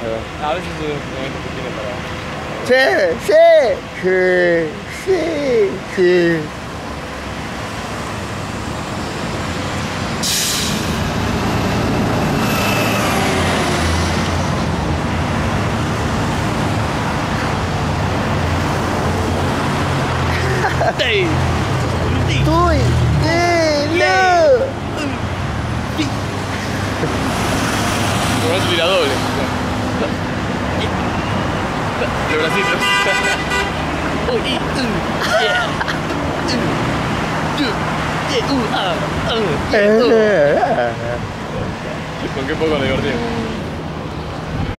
A veces es un momento que tiene para... Sí. ¡Ey! Tuy, lo. Como es tira doble. Los bracitos. ¿Con qué poco nos divertimos?